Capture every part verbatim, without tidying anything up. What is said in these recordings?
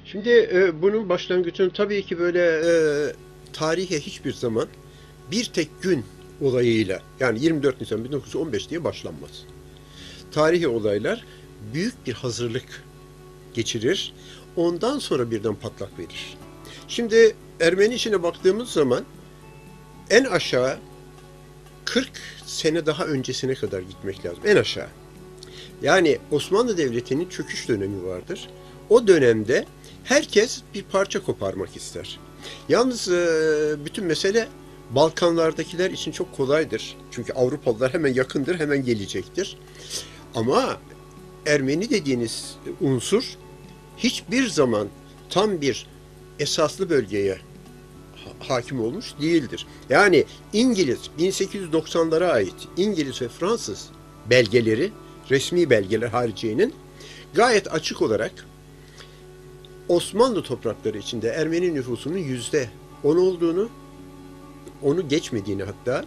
Şimdi e, bunun başlangıcını tabii ki böyle e, tarihe hiçbir zaman bir tek gün olayıyla, yani yirmi dört Nisan bin dokuz yüz on beş diye başlanmaz. Tarihi olaylar büyük bir hazırlık geçirir. Ondan sonra birden patlak verir. Şimdi Ermeni işine baktığımız zaman en aşağı kırk sene daha öncesine kadar gitmek lazım. En aşağı. Yani Osmanlı Devleti'nin çöküş dönemi vardır. O dönemde herkes bir parça koparmak ister. Yalnız e, bütün mesele Balkanlardakiler için çok kolaydır. Çünkü Avrupalılar hemen yakındır, hemen gelecektir. Ama Ermeni dediğiniz unsur hiçbir zaman tam bir esaslı bölgeye hakim olmuş değildir. Yani İngiliz bin sekiz yüz doksanlara ait İngiliz ve Fransız belgeleri, resmi belgeler hariciyenin gayet açık olarak Osmanlı toprakları içinde Ermeni nüfusunun yüzde on olduğunu, onu geçmediğini, hatta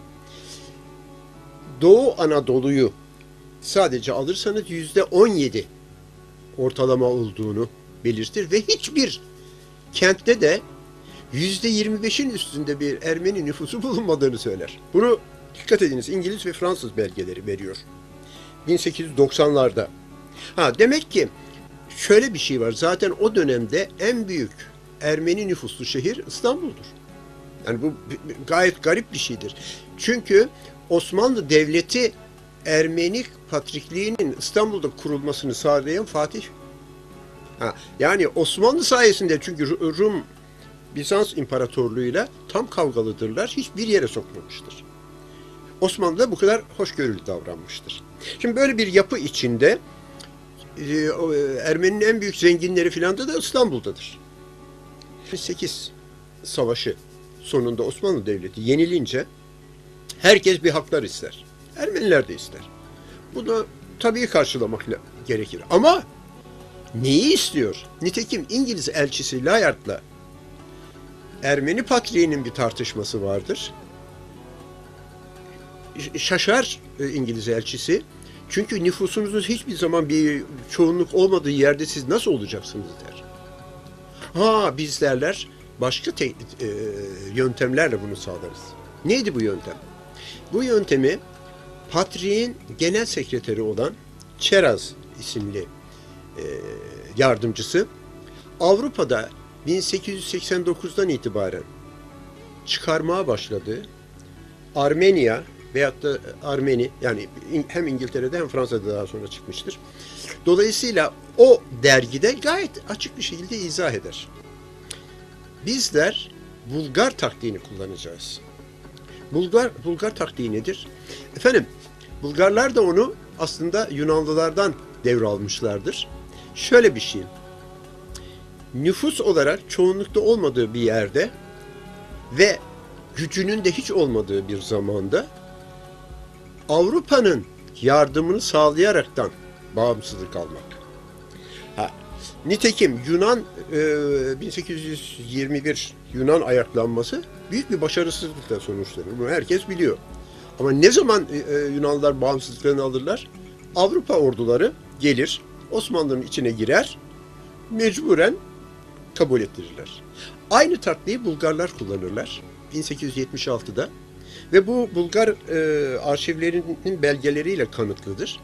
Doğu Anadolu'yu sadece alırsanız yüzde on yedi ortalama olduğunu belirtir ve hiçbir kentte de yüzde yirmi beşin üstünde bir Ermeni nüfusu bulunmadığını söyler. Bunu dikkat ediniz, İngiliz ve Fransız belgeleri veriyor. bin sekiz yüz doksanlarda. Ha, demek ki şöyle bir şey var. Zaten o dönemde en büyük Ermeni nüfuslu şehir İstanbul'dur. Yani bu gayet garip bir şeydir. Çünkü Osmanlı Devleti Ermeni Patrikliğinin İstanbul'da kurulmasını sağlayan Fatih. Ha, yani Osmanlı sayesinde, çünkü Rum Bizans İmparatorluğu'yla tam kavgalıdırlar. Hiçbir yere sokmamıştır. Osmanlı da bu kadar hoşgörülü davranmıştır. Şimdi böyle bir yapı içinde Ermeni'nin en büyük zenginleri filan da, da İstanbul'dadır. sekiz Savaşı sonunda Osmanlı Devleti yenilince herkes bir haklar ister. Ermeniler de ister. Bunu tabii karşılamak gerekir. Ama neyi istiyor? Nitekim İngiliz elçisi Layard'la Ermeni Patriği'nin bir tartışması vardır. Şaşar İngiliz elçisi. Çünkü nüfusunuzun hiçbir zaman bir çoğunluk olmadığı yerde siz nasıl olacaksınız der. Ha, biz derler başka te- e, yöntemlerle bunu sağlarız. Neydi bu yöntem? Bu yöntemi Patriğin genel sekreteri olan Çeraz isimli e, yardımcısı Avrupa'da bin sekiz yüz seksen dokuzdan itibaren çıkarmaya başladığı Armenya veyahut da Armeni, yani hem İngiltere'de hem Fransa'da daha sonra çıkmıştır. Dolayısıyla o dergide gayet açık bir şekilde izah eder. Bizler Bulgar taktiğini kullanacağız. Bulgar Bulgar taktiği nedir? Efendim, Bulgarlar da onu aslında Yunanlılardan devralmışlardır. Şöyle bir şey. Nüfus olarak çoğunlukta olmadığı bir yerde ve gücünün de hiç olmadığı bir zamanda Avrupa'nın yardımını sağlayaraktan bağımsızlık almak. Ha, nitekim Yunan e, bin sekiz yüz yirmi bir Yunan ayaklanması büyük bir başarısızlıkla sonuçlanır. Bunu herkes biliyor. Ama ne zaman e, Yunanlılar bağımsızlıklarını alırlar? Avrupa orduları gelir, Osmanlı'nın içine girer, mecburen kabul ettirirler. Aynı taktiği Bulgarlar kullanırlar bin sekiz yüz yetmiş altıda ve bu Bulgar e, arşivlerinin belgeleriyle kanıtlıdır.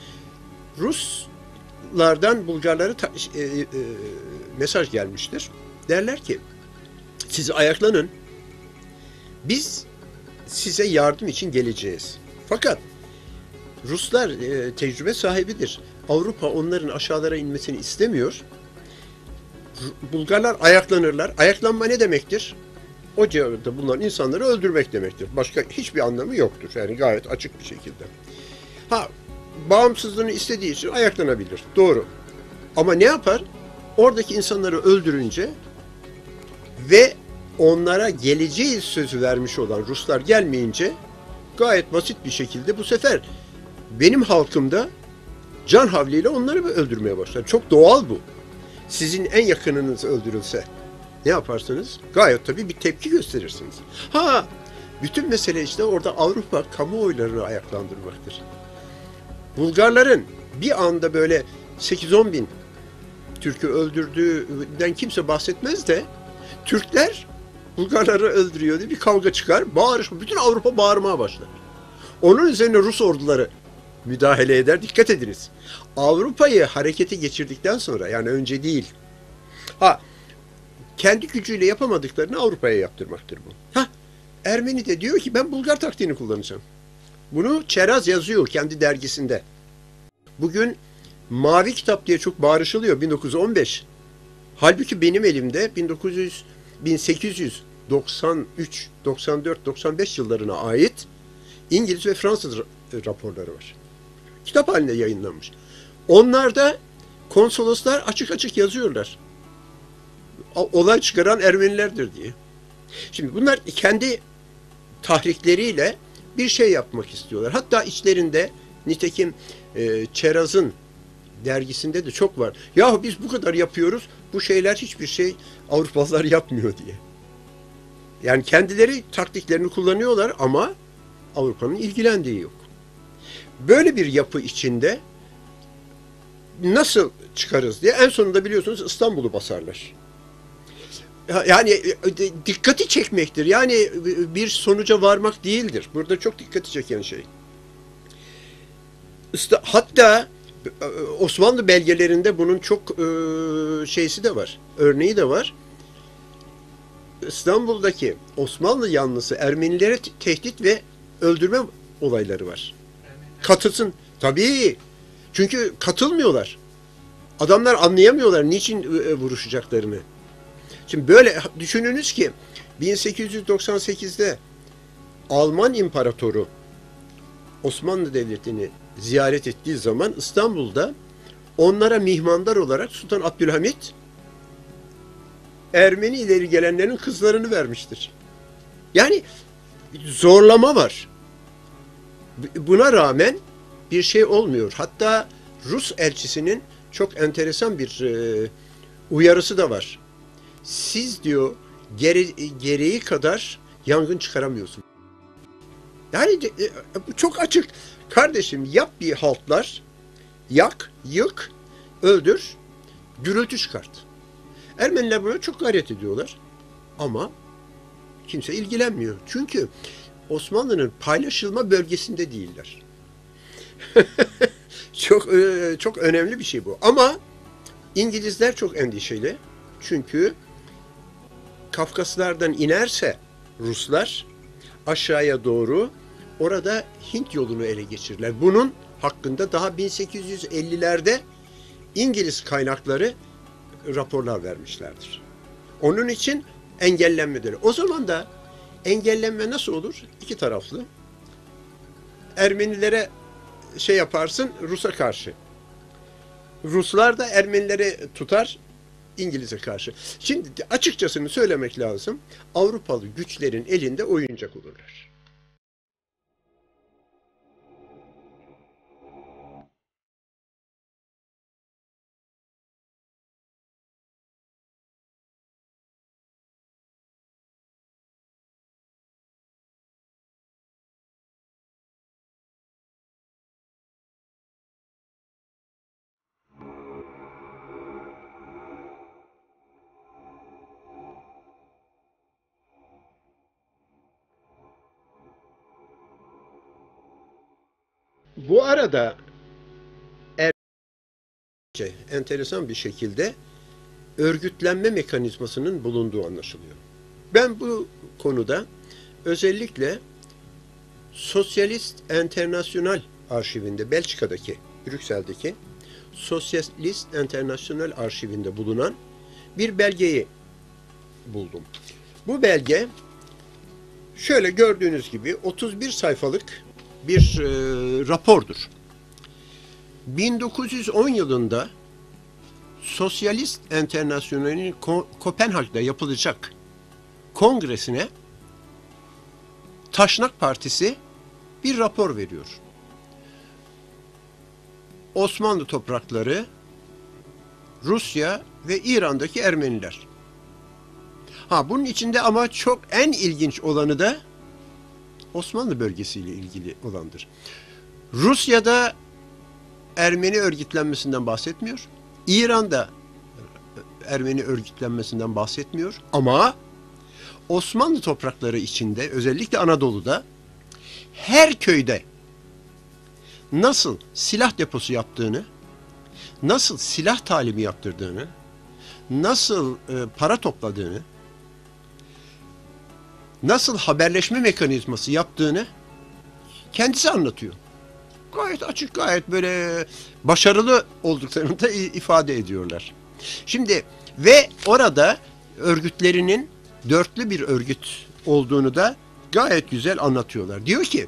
Ruslardan Bulgarlara ta, e, e, mesaj gelmiştir. Derler ki, siz ayaklanın, biz size yardım için geleceğiz. Fakat Ruslar e, tecrübe sahibidir. Avrupa onların aşağılara inmesini istemiyor. Bulgarlar ayaklanırlar. Ayaklanma ne demektir? O civarda bulunan insanları öldürmek demektir. Başka hiçbir anlamı yoktur. Yani gayet açık bir şekilde. Ha, bağımsızlığını istediği için ayaklanabilir. Doğru. Ama ne yapar? Oradaki insanları öldürünce ve onlara geleceği sözü vermiş olan Ruslar gelmeyince gayet basit bir şekilde bu sefer benim halkımda can havliyle onları öldürmeye başlar. Çok doğal bu. Sizin en yakınınız öldürülse ne yaparsınız? Gayet tabii bir tepki gösterirsiniz. Ha, bütün mesele işte orada Avrupa kamuoylarını ayaklandırmaktır. Bulgarların bir anda böyle sekiz on bin Türk'ü öldürdüğünden kimse bahsetmez de Türkler Bulgarları öldürüyor diye bir kavga çıkar. Bağırış, bütün Avrupa bağırmaya başlar. Onun üzerine Rus orduları müdahale eder. Dikkat ediniz. Avrupa'yı harekete geçirdikten sonra, yani önce değil. Ha, kendi gücüyle yapamadıklarını Avrupa'ya yaptırmaktır bu. Ha, Ermeni de diyor ki ben Bulgar taktiğini kullanacağım. Bunu Çeraz yazıyor kendi dergisinde. Bugün Mavi Kitap diye çok bağırışılıyor bin dokuz yüz on beş. Halbuki benim elimde bin dokuz yüz bin sekiz yüz doksan üç, doksan dört, doksan beş yıllarına ait İngiliz ve Fransız raporları var. Kitap halinde yayınlanmış. Onlarda konsoloslar açık açık yazıyorlar. Olay çıkaran Ermenilerdir diye. Şimdi bunlar kendi tahrikleriyle bir şey yapmak istiyorlar. Hatta içlerinde nitekim e, Çeraz'ın dergisinde de çok var. Yahu biz bu kadar yapıyoruz, bu şeyler hiçbir şey Avrupalılar yapmıyor diye. Yani kendileri taktiklerini kullanıyorlar ama Avrupa'nın ilgilendiği yok. Böyle bir yapı içinde nasıl çıkarız diye en sonunda biliyorsunuz İstanbul'u basarlar. Yani dikkati çekmektir. Yani bir sonuca varmak değildir. Burada çok dikkati çeken şey. Hatta Osmanlı belgelerinde bunun çok şeysi de var. Örneği de var. İstanbul'daki Osmanlı yanlısı Ermenilere tehdit ve öldürme olayları var. Katılsın. Tabii. Çünkü katılmıyorlar. Adamlar anlayamıyorlar niçin vuruşacaklarını. Şimdi böyle düşününüz ki bin sekiz yüz doksan sekizde Alman İmparatoru Osmanlı Devleti'ni ziyaret ettiği zaman İstanbul'da onlara mihmandar olarak Sultan Abdülhamit Ermeni ileri gelenlerin kızlarını vermiştir. Yani zorlama var. Buna rağmen bir şey olmuyor. Hatta Rus elçisinin çok enteresan bir e, uyarısı da var. Siz diyor gere, gereği kadar yangın çıkaramıyorsunuz. Yani e, çok açık. Kardeşim yap bir haltlar, yak, yık, öldür, gürültü çıkart. Ermeniler buna çok gayret ediyorlar. Ama kimse ilgilenmiyor. Çünkü Osmanlı'nın paylaşılma bölgesinde değiller. çok çok önemli bir şey bu. Ama İngilizler çok endişeli. Çünkü Kafkaslardan inerse Ruslar aşağıya doğru orada Hint yolunu ele geçirirler. Bunun hakkında daha bin sekiz yüz ellilerde İngiliz kaynakları raporlar vermişlerdir. Onun için engellenmeleri. O zaman da engellenme nasıl olur? İki taraflı. Ermenilere şey yaparsın Rus'a karşı. Ruslar da Ermenileri tutar İngiliz'e karşı. Şimdi açıkçasını söylemek lazım. Avrupalı güçlerin elinde oyuncak olurlar. Bu arada şey, enteresan bir şekilde örgütlenme mekanizmasının bulunduğu anlaşılıyor. Ben bu konuda özellikle Sosyalist Enternasyonal arşivinde, Belçika'daki, Brüksel'deki Sosyalist Enternasyonal arşivinde bulunan bir belgeyi buldum. Bu belge şöyle gördüğünüz gibi otuz bir sayfalık bir e, rapordur. bin dokuz yüz on yılında Sosyalist Enternasyonel'in Ko- Kopenhag'da yapılacak kongresine Taşnak Partisi bir rapor veriyor. Osmanlı toprakları, Rusya ve İran'daki Ermeniler. Ha bunun içinde ama çok en ilginç olanı da Osmanlı bölgesiyle ilgili olandır. Rusya'da Ermeni örgütlenmesinden bahsetmiyor. İran'da Ermeni örgütlenmesinden bahsetmiyor. Ama Osmanlı toprakları içinde, özellikle Anadolu'da her köyde nasıl silah deposu yaptığını, nasıl silah talimi yaptırdığını, nasıl e, para topladığını, nasıl haberleşme mekanizması yaptığını kendisi anlatıyor. Gayet açık, gayet böyle başarılı olduklarını da ifade ediyorlar. Şimdi ve orada örgütlerinin dörtlü bir örgüt olduğunu da gayet güzel anlatıyorlar. Diyor ki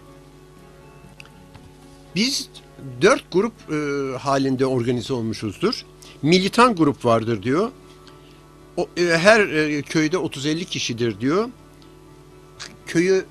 biz dört grup e, halinde organize olmuşuzdur. Militan grup vardır diyor. O, e, her e, köyde otuz elli kişidir diyor. Köyü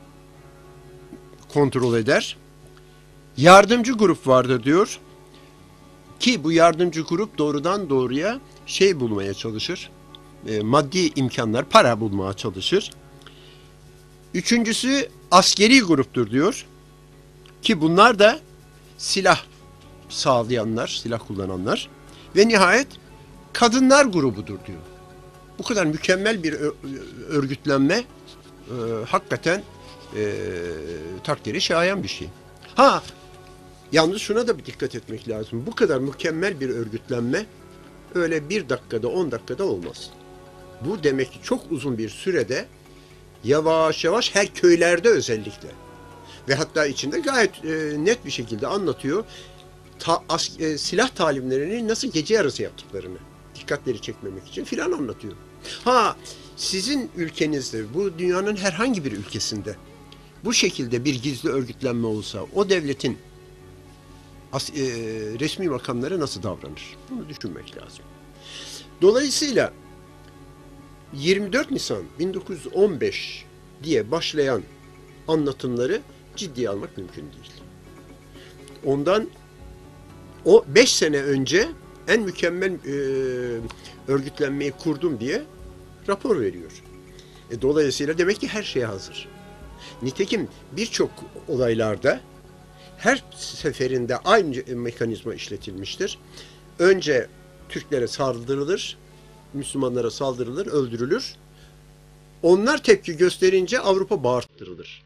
kontrol eder. Yardımcı grup vardır diyor. Ki bu yardımcı grup doğrudan doğruya şey bulmaya çalışır. E, maddi imkanlar, para bulmaya çalışır. Üçüncüsü askeri gruptur diyor. Ki bunlar da silah sağlayanlar, silah kullananlar. Ve nihayet kadınlar grubudur diyor. Bu kadar mükemmel bir örgütlenme e, hakikaten e, takdiri şayan bir şey. Ha, yalnız şuna da bir dikkat etmek lazım. Bu kadar mükemmel bir örgütlenme öyle bir dakikada, on dakikada olmaz. Bu demek ki çok uzun bir sürede yavaş yavaş her köylerde özellikle ve hatta içinde gayet e, net bir şekilde anlatıyor. Ta, as, e, silah talimlerini nasıl gece yarısı yaptıklarını, dikkatleri çekmemek için filan anlatıyor. Ha, sizin ülkenizde, bu dünyanın herhangi bir ülkesinde bu şekilde bir gizli örgütlenme olsa o devletin as, e, resmi makamları nasıl davranır? Bunu düşünmek lazım. Dolayısıyla yirmi dört Nisan bin dokuz yüz on beş diye başlayan anlatımları ciddiye almak mümkün değil. Ondan o beş sene önce en mükemmel e, örgütlenmeyi kurdum diye rapor veriyor. E, dolayısıyla demek ki her şeye hazır. Nitekim birçok olaylarda her seferinde aynı mekanizma işletilmiştir. Önce Türklere saldırılır, Müslümanlara saldırılır, öldürülür. Onlar tepki gösterince Avrupa bağırttırılır.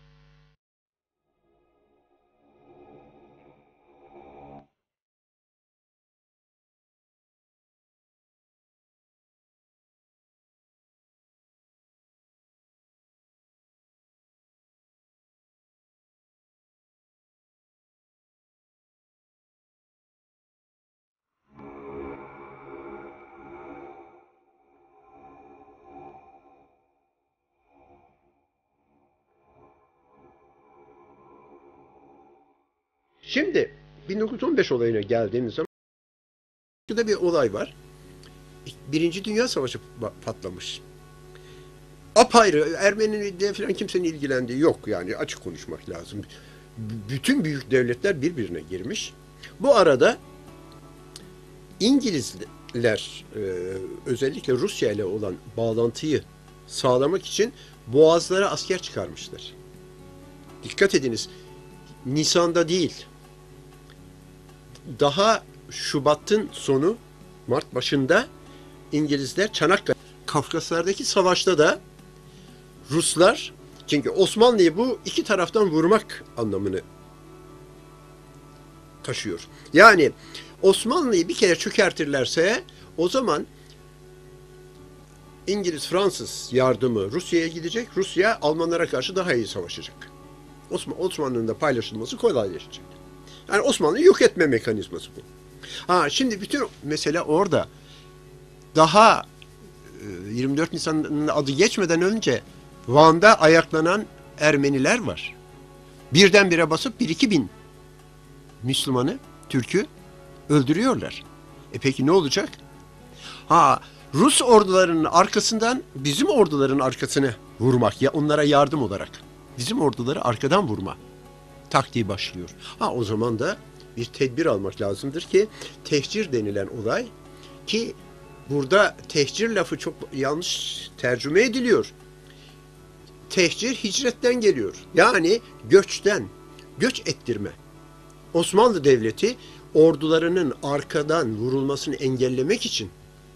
Şimdi bin dokuz yüz on beş olayına geldiğimiz zaman burada bir olay var. Birinci Dünya Savaşı patlamış. Apayrı, Ermeni'de falan kimsenin ilgilendiği yok, yani açık konuşmak lazım. Bütün büyük devletler birbirine girmiş. Bu arada İngilizler özellikle Rusya ile olan bağlantıyı sağlamak için boğazlara asker çıkarmışlar. Dikkat ediniz, Nisan'da değil, daha Şubat'ın sonu, Mart başında İngilizler Çanakkale, Kafkaslardaki savaşta da Ruslar, çünkü Osmanlı'yı bu iki taraftan vurmak anlamını taşıyor. Yani Osmanlı'yı bir kere çökertirlerse o zaman İngiliz, Fransız yardımı Rusya'ya gidecek. Rusya Almanlara karşı daha iyi savaşacak. Osmanlı'nın da paylaşılması kolaylaşacak. Yani Osmanlı'yı yok etme mekanizması bu. Ha, şimdi bütün mesele orada. Daha yirmi dört Nisan'ın adı geçmeden önce Van'da ayaklanan Ermeniler var. Birdenbire basıp bir iki bin Müslümanı, Türk'ü öldürüyorlar. E peki ne olacak? Ha, Rus ordularının arkasından bizim orduların arkasını vurmak, ya onlara yardım olarak bizim orduları arkadan vurma taktiği başlıyor. Ha, o zaman da bir tedbir almak lazımdır ki tehcir denilen olay, ki burada tehcir lafı çok yanlış tercüme ediliyor. Tehcir hicretten geliyor. Yani göçten, göç ettirme. Osmanlı Devleti ordularının arkadan vurulmasını engellemek için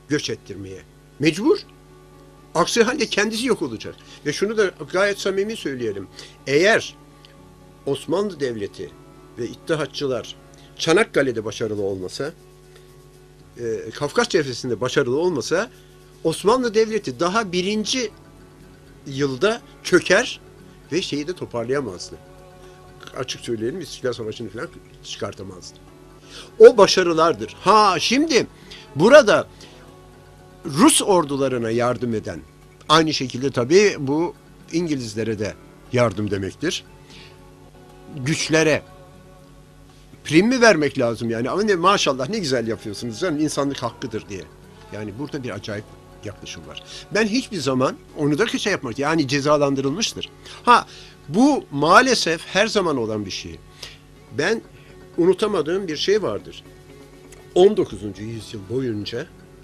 göç ettirmeye. Mecbur. Aksi halde kendisi yok olacak. Ve şunu da gayet samimi söyleyelim. Eğer Osmanlı Devleti ve İttihatçılar Çanakkale'de başarılı olmasa, e, Kafkas cephesinde başarılı olmasa, Osmanlı Devleti daha birinci yılda çöker ve şeyi de toparlayamazdı. Açık söyleyelim, İstiklal Savaşı'nı falan çıkartamazdı. O başarılardır. Ha şimdi burada Rus ordularına yardım eden, aynı şekilde tabii bu İngilizlere de yardım demektir. Güçlere prim mi vermek lazım yani? Ama ne, maşallah ne güzel yapıyorsunuz canım, insanlık hakkıdır diye. Yani burada bir acayip yaklaşım var. Ben hiçbir zaman onu da şey yapmak, yani cezalandırılmıştır. Ha bu maalesef her zaman olan bir şey. Ben unutamadığım bir şey vardır. on dokuzuncu yüzyıl boyunca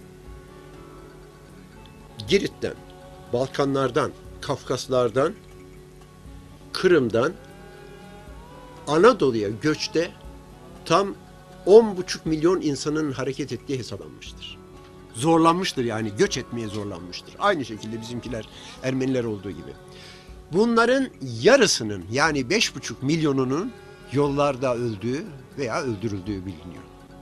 Girit'ten, Balkanlardan, Kafkaslardan, Kırım'dan Anadolu'ya göçte tam on buçuk milyon insanın hareket ettiği hesaplanmıştır. Zorlanmıştır yani, göç etmeye zorlanmıştır. Aynı şekilde bizimkiler, Ermeniler olduğu gibi. Bunların yarısının, yani beş buçuk milyonunun yollarda öldüğü veya öldürüldüğü biliniyor.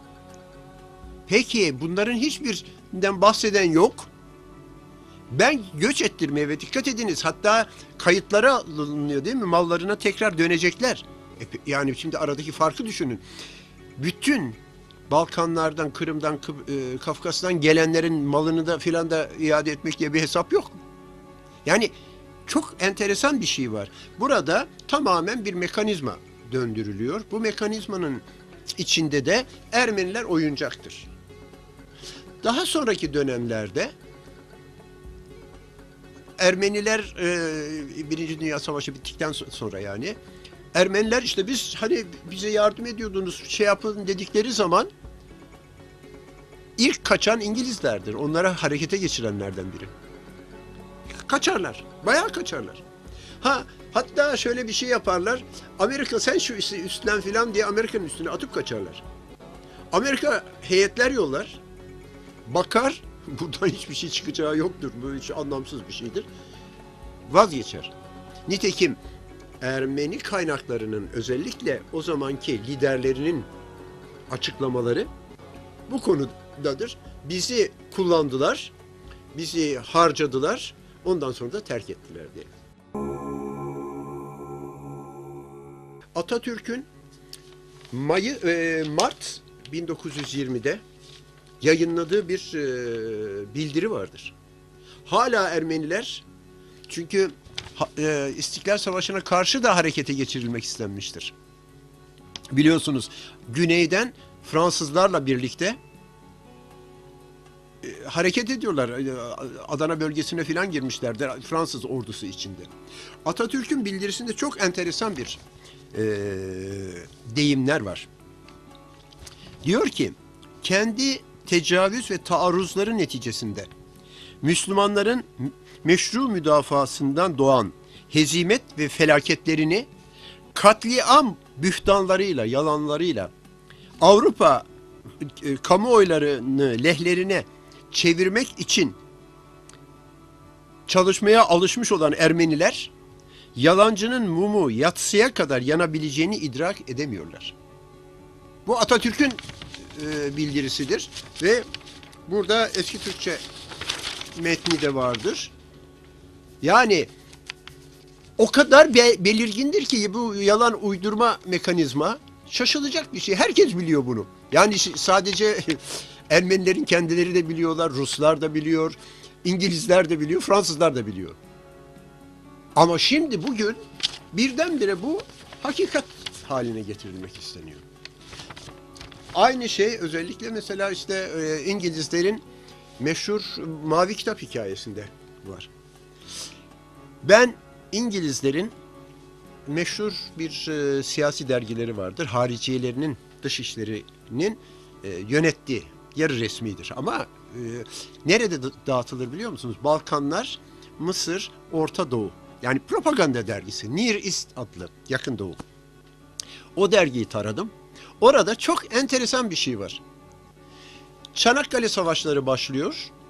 Peki bunların hiçbirinden bahseden yok. Ben göç ettirmeye ve dikkat ediniz, hatta kayıtlara alınıyor değil mi? Mallarına tekrar dönecekler. Yani şimdi aradaki farkı düşünün. Bütün Balkanlardan, Kırım'dan, Kafkas'tan gelenlerin malını da filan da iade etmek diye bir hesap yok. Yani çok enteresan bir şey var. Burada tamamen bir mekanizma döndürülüyor. Bu mekanizmanın içinde de Ermeniler oyuncaktır. Daha sonraki dönemlerde Ermeniler e, Birinci Dünya Savaşı bittikten sonra yani Ermeniler işte biz hani bize yardım ediyordunuz şey yapın dedikleri zaman ilk kaçan İngilizlerdir. Onlara harekete geçirenlerden biri. Kaçarlar. Bayağı kaçarlar. Ha hatta şöyle bir şey yaparlar. Amerika sen şu işi üstlen filan diye Amerika'nın üstüne atıp kaçarlar. Amerika heyetler yollar. Bakar buradan hiçbir şey çıkacağı yoktur. Bu hiç anlamsız bir şeydir. Vazgeçer. Nitekim Ermeni kaynaklarının özellikle o zamanki liderlerinin açıklamaları bu konudadır. Bizi kullandılar, bizi harcadılar, ondan sonra da terk ettiler diye. Atatürk'ün Mayı, e, Mart bin dokuz yüz yirmide yayınladığı bir e, bildiri vardır. Hala Ermeniler, çünkü e, İstiklal Savaşı'na karşı da harekete geçirilmek istenmiştir. Biliyorsunuz güneyden Fransızlarla birlikte e, hareket ediyorlar. Adana bölgesine filan girmişlerdir Fransız ordusu içinde. Atatürk'ün bildirisinde çok enteresan bir e, deyimler var. Diyor ki, kendi tecavüz ve taarruzları neticesinde Müslümanların meşru müdafasından doğan hezimet ve felaketlerini katliam bühtanlarıyla, yalanlarıyla Avrupa e, kamuoylarını lehlerine çevirmek için çalışmaya alışmış olan Ermeniler, yalancının mumu yatsıya kadar yanabileceğini idrak edemiyorlar. Bu Atatürk'ün e, bildirisidir ve burada eski Türkçe metni de vardır. Yani o kadar be belirgindir ki bu yalan uydurma mekanizma, şaşılacak bir şey. Herkes biliyor bunu. Yani sadece Ermenilerin kendileri de biliyorlar, Ruslar da biliyor, İngilizler de biliyor, Fransızlar da biliyor. Ama şimdi bugün birdenbire bu hakikat haline getirilmek isteniyor. Aynı şey özellikle mesela işte e, İngilizlerin meşhur Mavi Kitap hikayesinde var. Ben İngilizlerin meşhur bir e, siyasi dergileri vardır. Hariciyelerinin, dışişlerinin e, yönettiği, yarı resmidir. Ama e, nerede dağıtılır biliyor musunuz? Balkanlar, Mısır, Orta Doğu. Yani propaganda dergisi. Near East adlı, Yakın Doğu. O dergiyi taradım. Orada çok enteresan bir şey var. Çanakkale Savaşları başlıyor.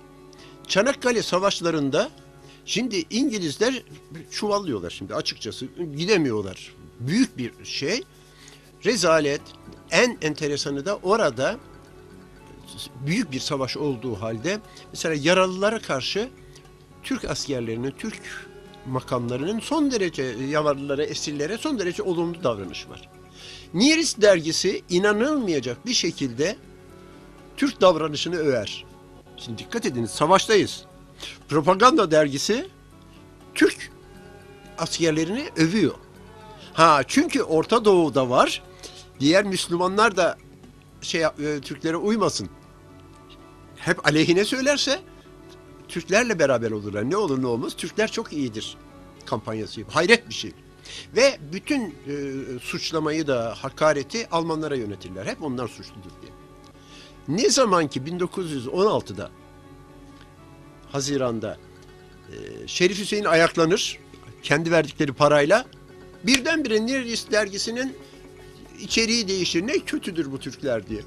Çanakkale savaşlarında şimdi İngilizler çuvallıyorlar şimdi açıkçası. Gidemiyorlar. Büyük bir şey. Rezalet. En enteresanı da orada büyük bir savaş olduğu halde mesela yaralılara karşı Türk askerlerinin, Türk makamlarının son derece yaralılara, esirlere son derece olumlu davranışı var. Niyerist dergisi inanılmayacak bir şekilde Türk davranışını över. Şimdi dikkat ediniz, savaştayız. Propaganda dergisi Türk askerlerini övüyor. Ha çünkü Orta Doğu'da var. Diğer Müslümanlar da şey e, Türklere uymasın. Hep aleyhine söylerse Türklerle beraber olurlar. Ne olur ne olmaz Türkler çok iyidir kampanyası. Hayret bir şey. Ve bütün e, suçlamayı da hakareti Almanlara yönetirler. Hep onlar suçludur diye. Ne zaman ki bin dokuz yüz on altıda Haziran'da e, Şerif Hüseyin ayaklanır kendi verdikleri parayla, birdenbire Niyerist dergisinin içeriği değişir. Ne kötüdür bu Türkler diye.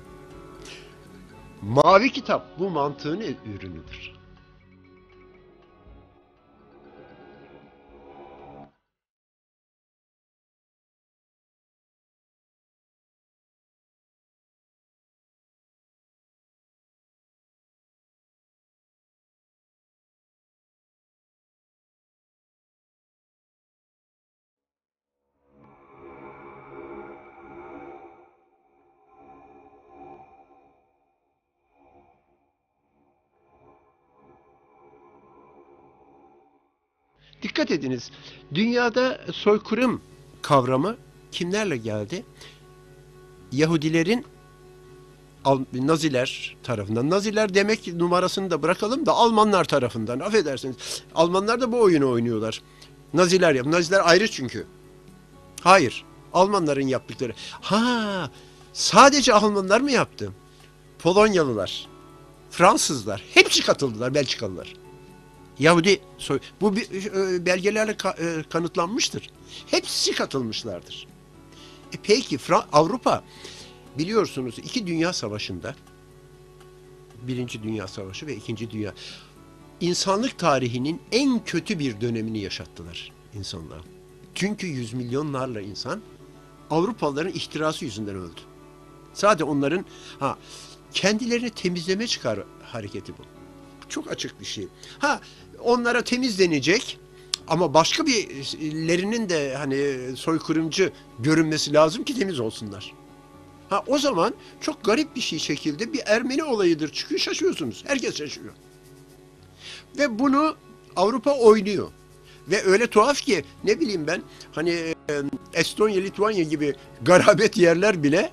Mavi Kitap bu mantığın ürünüdür. Dikkat ediniz, dünyada soykırım kavramı kimlerle geldi? Yahudilerin, Naziler tarafından. Naziler demek numarasını da bırakalım da Almanlar tarafından. Affedersiniz. Almanlar da bu oyunu oynuyorlar. Naziler yap. Naziler ayrı çünkü. Hayır. Almanların yaptıkları. Ha, sadece Almanlar mı yaptı? Polonyalılar, Fransızlar, hepsi katıldılar, Belçikalılar. Yahudi soy, bu belgelerle kanıtlanmıştır. Hepsi katılmışlardır. E peki Avrupa biliyorsunuz iki dünya savaşında, Birinci Dünya Savaşı ve İkinci Dünya, insanlık tarihinin en kötü bir dönemini yaşattılar insanlığa. Çünkü yüz milyonlarla insan Avrupalıların ihtirası yüzünden öldü. Sadece onların ha kendilerini temizleme çıkar hareketi bu. Çok açık bir şey. Ha onlara temizlenecek ama başka birilerinin de hani soykırımcı görünmesi lazım ki temiz olsunlar. Ha o zaman çok garip bir şey şekilde bir Ermeni olayıdır çıkıyor, şaşıyorsunuz. Herkes şaşıyor. Ve bunu Avrupa oynuyor. Ve öyle tuhaf ki ne bileyim ben hani Estonya, Litvanya gibi garabet yerler bile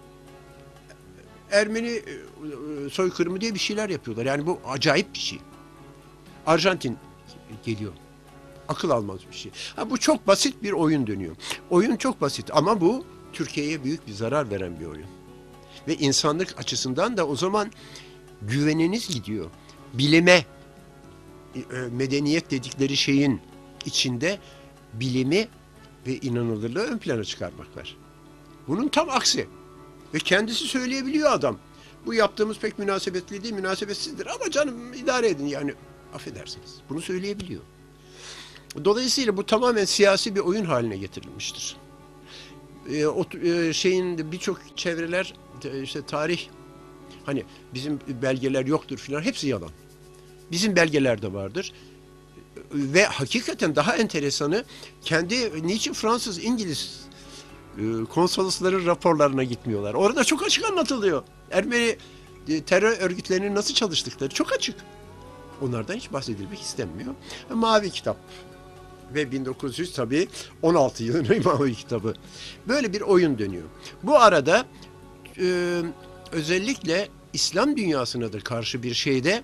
Ermeni soykırımı diye bir şeyler yapıyorlar. Yani bu acayip bir şey. Arjantin geliyor. Akıl almaz bir şey. Ha, bu çok basit bir oyun dönüyor. Oyun çok basit ama bu Türkiye'ye büyük bir zarar veren bir oyun. Ve insanlık açısından da o zaman güveniniz gidiyor. Bilime, medeniyet dedikleri şeyin içinde bilimi ve inanılırlığı ön plana çıkarmak var. Bunun tam aksi. Ve kendisi söyleyebiliyor adam. Bu yaptığımız pek münasebetli değil, münasebetsizdir ama canım idare edin yani affedersiniz. Bunu söyleyebiliyor. Dolayısıyla bu tamamen siyasi bir oyun haline getirilmiştir. E, o e, şeyin birçok çevreler işte tarih hani bizim belgeler yoktur filan hepsi yalan. Bizim belgelerde vardır. Ve hakikaten daha enteresanı kendi niçin Fransız, İngiliz e, konsolosların raporlarına gitmiyorlar. Orada çok açık anlatılıyor. Ermeni e, terör örgütlerinin nasıl çalıştıkları çok açık. Onlardan hiç bahsedilmek istenmiyor. Mavi Kitap ve bin dokuz yüz tabii on altı yılın Mavi Kitabı. Böyle bir oyun dönüyor. Bu arada e, özellikle İslam dünyasına da karşı bir şeyde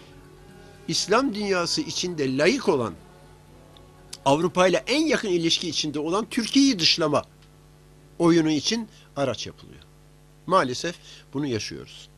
İslam dünyası içinde laik olan, Avrupa ile en yakın ilişki içinde olan Türkiye'yi dışlama oyunu için araç yapılıyor. Maalesef bunu yaşıyoruz.